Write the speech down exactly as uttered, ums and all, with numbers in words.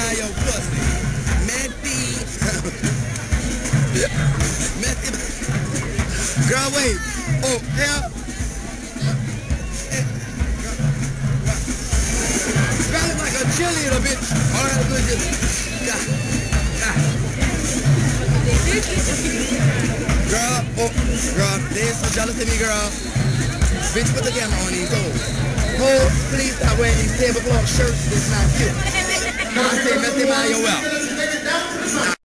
Messymya pussy. Messy. Messy. Girl, wait. Oh, hell. Girl, it's like a cheerleader, bitch. All right, good, good. Yeah. Yeah. Girl, oh, girl, they're so jealous of me, girl. Bitch, put the camera on these hoes. Hoes, please stop wearing these tablecloth shirts. It's not cute. I'm saying Messymya well.